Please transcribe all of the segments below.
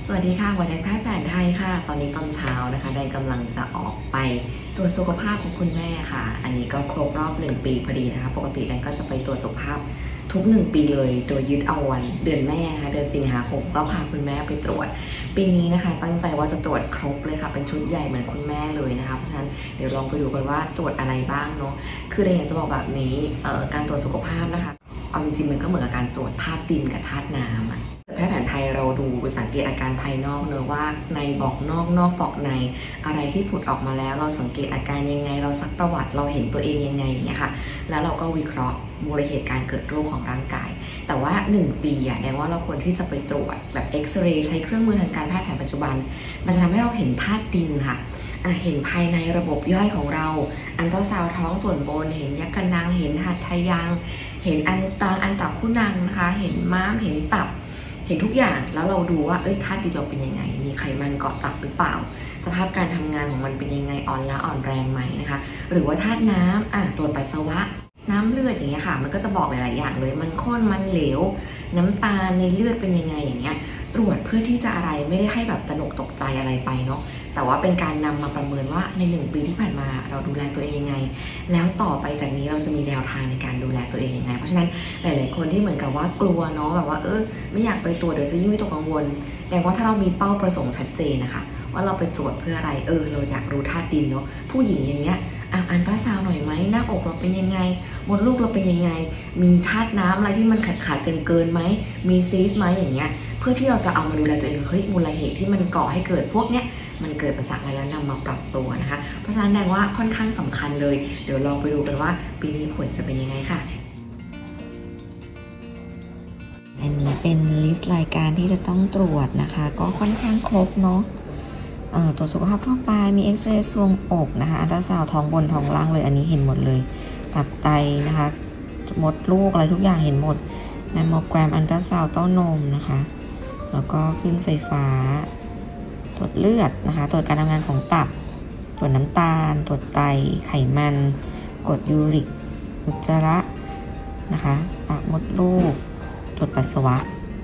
สวัสดีค่ะหมอแดงแพทย์แผนไทยค่ะตอนนี้ตอนเช้านะคะแดงกำลังจะออกไปตรวจสุขภาพของคุณแม่ค่ะอันนี้ก็ครบรอบ1 ปีพอดีนะคะปกติแดงก็จะไปตรวจสุขภาพทุก1 ปีเลยโดยยึดเอาวันเดือนแม่นะคะเดือนสิงหาคมก็พาคุณแม่ไปตรวจปีนี้นะคะตั้งใจว่าจะตรวจครบเลยค่ะเป็นชุดใหญ่เหมือนคุณแม่เลยนะคะเพราะฉะนั้นเดี๋ยวลองไปดูกันว่าตรวจอะไรบ้างเนาะคือแดงอยากจะบอกแบบนี้การตรวจสุขภาพนะคะเอาจริงๆมันก็เหมือนกับการตรวจธาตุดินกับธาตุน้ำแพทย์แผนไทยเราดูสังเกตอาการภายนอกเนอะว่าในบอกนอกนอกบอกในอะไรที่ผุดออกมาแล้วเราสังเกตอาการยังไงเราซักประวัติเราเห็นตัวเองยังไงอย่างเงี้ยค่ะแล้วเราก็วิเคราะห์มูลเหตุการเกิดโรคของร่างกายแต่ว่า1 ปีแดงว่าเราควรที่จะไปตรวจแบบเอ็กซเรย์ใช้เครื่องมือทางการแพทย์แผนปัจจุบันมันจะทำให้เราเห็นธาตุดินค่ะเห็นภายในระบบย่อยของเราอันตราซาวด์ท้องส่วนบนเห็นยักษ์กระนังเห็นหัตถยางเห็นอันตับคู่นังนะคะเห็นม้ามเห็นตับเห็นทุกอย่างแล้วเราดูว่าธาตุดินเราเป็นยังไงมีไขมันเกาะตับหรือเปล่าสภาพการทำงานของมันเป็นยังไงอ่อนล้าอ่อนแรงไหมนะคะหรือว่าธาตุน้ำตรวจปัสสาวะน้ำเลือดอย่างเงี้ยค่ะมันก็จะบอกหลายๆอย่างเลยมันข้นมันเหลวน้ำตาลในเลือดเป็นยังไงอย่างเงี้ยตรวจเพื่อที่จะอะไรไม่ได้ให้แบบตระหนกตกใจอะไรไปเนาะแต่ว่าเป็นการนำมาประเมินว่าใน1 ปีที่ผ่านมาเราดูแลตัวเองยังไงแล้วต่อไปจากนี้เราจะมีแนวทางในการดูแลตัวเองยังไงเพราะฉะนั้นหลายๆคนที่เหมือนกับว่ากลัวเนาะแบบว่าไม่อยากไปตรวจเดี๋ยวจะยิ่งวิตกกังวลแดงว่าถ้าเรามีเป้าประสงค์ชัดเจนนะคะว่าเราไปตรวจเพื่ออะไรเราอยากรู้ธาตุดินเนาะผู้หญิงอย่างเงี้ยอันตราซาวหน่อยไหมหน้าอกเราเป็นยังไงมดลูกเราเป็นยังไงมีธาตุน้ำอะไรที่มันขาดเกินไหมมีซีสไหมอย่างเงี้ยเพื่อที่เราจะเอามาดูแลตัวเองมูลเหตุที่มันก่อให้เกิดพวกเนี้ยมันเกิดมาจากอะไรแล้วนำมาปรับตัวนะคะเพราะฉะนั้นแดงว่าค่อนข้างสำคัญเลยเดี๋ยวลองไปดูกันว่าปีนี้ผลจะเป็นยังไงค่ะอันนี้เป็นลิสต์รายการที่จะต้องตรวจนะคะก็ค่อนข้างครบเนาะตรวจสุขภาพทั่วไปมีเอ็กซเรย์ทรวงอกนะคะอัลตราซาวด์ท้องบนท้องล่างเลยอันนี้เห็นหมดเลยตับไตนะคะมดลูกอะไรทุกอย่างเห็นหมดแมมโมแกรมอัลตราซาวด์เต้านมนะคะแล้วก็คลื่นไฟฟ้าตรวจเลือดนะคะตรวจการทำงานของตับตรวจน้ำตาลตรวจไตไขมันกรดยูริกอุจจาระนะคะปากมดลูกตรวจปัสสาวะ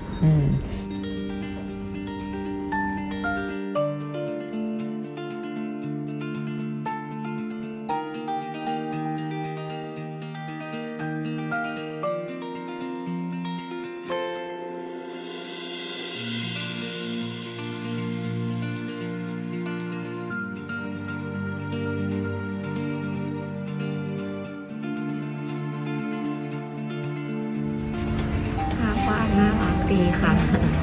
น่ารักดีค่ะ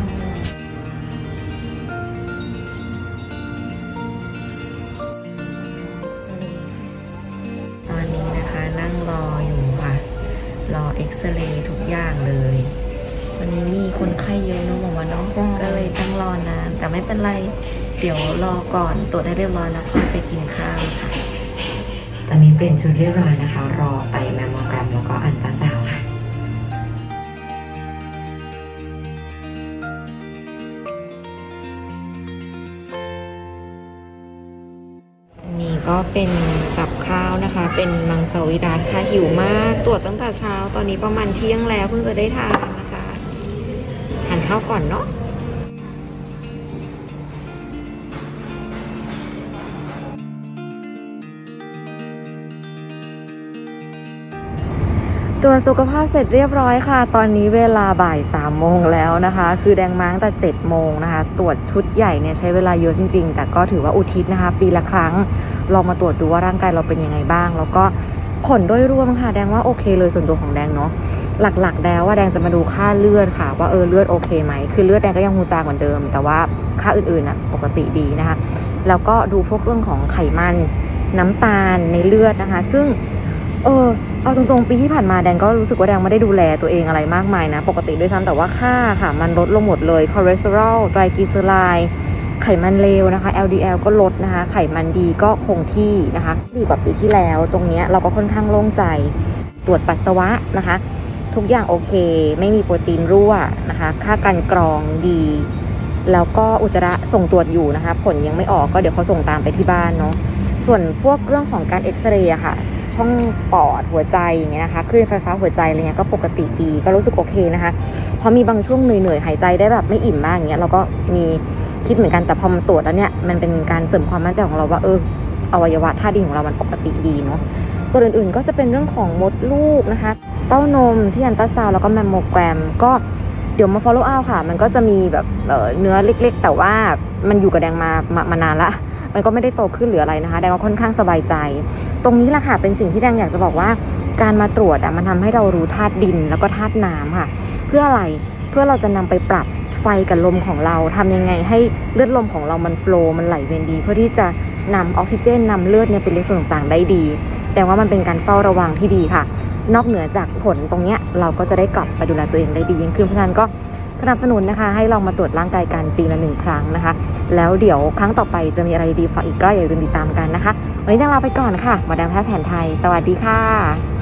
ตอนนี้นะคะนั่งรออยู่ค่ะรอเอ็กซเรย์ทุกอย่างเลยวันนี้มีคนไข้เยอะเนาะหมอว่าน้องก็เลยต้องรอนานแต่ไม่เป็นไรเดี๋ยวรอก่อนตรวจให้เรียบร้อยแล้วค่อยไปกินข้าวค่ะตอนนี้เปลี่ยนชุดเรียบร้อยนะคะรอไปแมมโมแกรมแล้วก็อัลตราซาวด์ค่ะก็เป็นกับข้าวนะคะเป็นมังสวิรัติค่ะหิวมากตรวจตั้งแต่เช้าตอนนี้ประมาณเที่ยงแล้วเพิ่งจะได้ทานนะคะทานข้าวก่อนเนาะตรวจสุขภาพเสร็จเรียบร้อยค่ะตอนนี้เวลาบ่าย3 โมงแล้วนะคะคือแดงมาตั้งแต่7 โมงนะคะตรวจชุดใหญ่เนี่ยใช้เวลาเยอะจริงๆแต่ก็ถือว่าอุทิศนะคะปีละครั้งลองมาตรวจดูว่าร่างกายเราเป็นยังไงบ้างแล้วก็ผลโดยรวมค่ะแดงว่าโอเคเลยส่วนตัวของแดงเนาะหลักๆแดงว่าแดงจะมาดูค่าเลือดค่ะว่าเลือดโอเคไหมคือเลือดแดงก็ยังฮูจางเหมือนเดิมแต่ว่าค่าอื่นๆปกติดีนะคะแล้วก็ดูพวกเรื่องของไขมันน้ำตาลในเลือดนะคะซึ่งเอาตรงๆปีที่ผ่านมาแดงก็รู้สึกว่าแดงไม่ได้ดูแลตัวเองอะไรมากมายนะปกติด้วยซ้ำแต่ว่าค่าค่ะมันลดลงหมดเลยคอเลสเตอรอลไตรกลีเซอไรด์ไขมันเลวนะคะ LDL ก็ลดนะคะไขมันดีก็คงที่นะคะดีกว่าปีที่แล้วตรงนี้เราก็ค่อนข้างโล่งใจตรวจปัสสาวะนะคะทุกอย่างโอเคไม่มีโปรตีนรั่วนะคะค่าการกรองดีแล้วก็อุจจาระส่งตรวจอยู่นะคะผลยังไม่ออกก็เดี๋ยวเขาส่งตามไปที่บ้านเนาะส่วนพวกเรื่องของการเอ็กซเรย์ค่ะช่องปอดหัวใจอย่างเงี้ยนะคะคลื่นไฟฟ้าหัวใจอะไรเงี้ยก็ปกติดีก็รู้สึกโอเคนะคะเพราะมีบางช่วงเหนื่อยหายใจได้แบบไม่อิ่มมากอย่างเงี้ยเราก็มีคิดเหมือนกันแต่พอมาตรวจแล้วเนี่ยมันเป็นการเสริมความมั่นใจของเราว่าอวัยวะธาตุดินของเรามันปกติดีเนาะส่วนอื่นๆก็จะเป็นเรื่องของมดลูกนะคะเต้านมที่อันตราซาวด์แล้วก็แมมโมแกรมก็เดี๋ยวมา follow up ค่ะมันก็จะมีแบบเนื้อเล็กๆแต่ว่ามันอยู่กับแดงมานานละมันก็ไม่ได้โตขึ้นหรืออะไรนะคะแดงก็ค่อนข้างสบายใจตรงนี้แหละค่ะเป็นสิ่งที่แดงอยากจะบอกว่าการมาตรวจมันทำให้เรารู้ธาตุดินแล้วก็ธาตุน้ำค่ะเพื่ออะไรเพื่อเราจะนำไปปรับไฟกับลมของเราทำยังไงให้เลือดลมของเรามันโฟลว์มันไหลเวียนดีเพื่อที่จะนำออกซิเจนนำเลือดเนี่ยไปเลี้ยงส่วนต่างๆได้ดีแต่ว่ามันเป็นการเฝ้าระวังที่ดีค่ะนอกเหนือจากผลตรงเนี้ยเราก็จะได้กลับไปดูแลตัวเองได้ดียิ่งขึ้นเพราะฉะนั้นก็สนับสนุนนะคะให้ลองมาตรวจร่างกายกันปีละ1 ครั้งนะคะแล้วเดี๋ยวครั้งต่อไปจะมีอะไรดีฝากอีกก็อย่าลืมติดตามกันนะคะวันนี้ต้องลาไปก่อนค่ะหมอแดงแพทย์แผนไทยสวัสดีค่ะ